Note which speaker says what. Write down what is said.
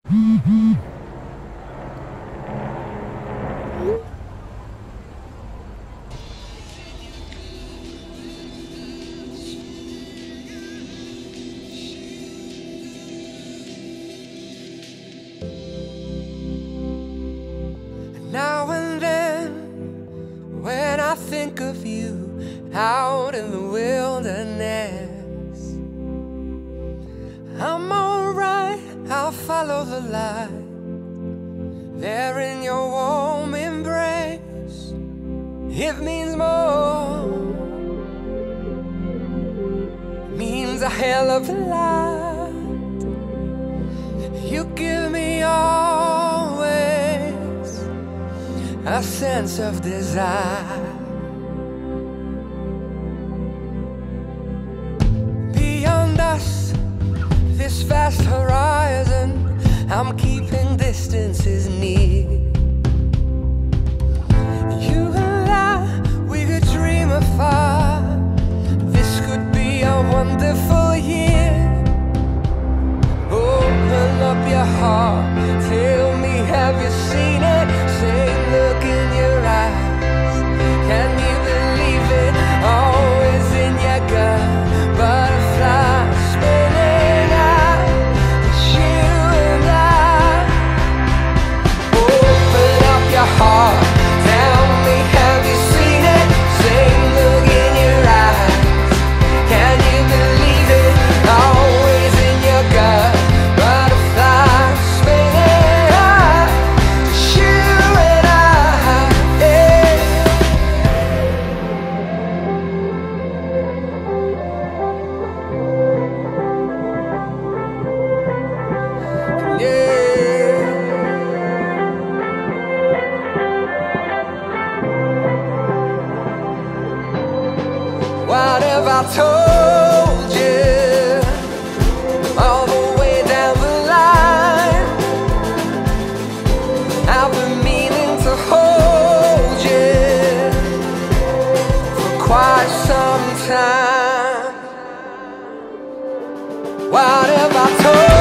Speaker 1: Now and then, when I think of you out in the wilderness, I'm alright, I'll follow the light. There in your warm embrace, it means more, means a hell of a lot. You give me always a sense of desire. Beyond us, this vast horizon, I'm keeping distances near. You and I, we could dream afar. This could be a wonderful year. Open up your heart, tell me, have you seen it? Say, look in your eyes, can you believe it? Always in your gut, butterfly spinning out. It's you and I. Open up your heart, tell me, have you seen it? Say, look in your eyes, can you believe it? Always in your gut, butterfly spinning out. It's you and I, yeah. Yeah. What have I told you all the way down the line? I've been meaning to hold you for quite some time. What have I told you?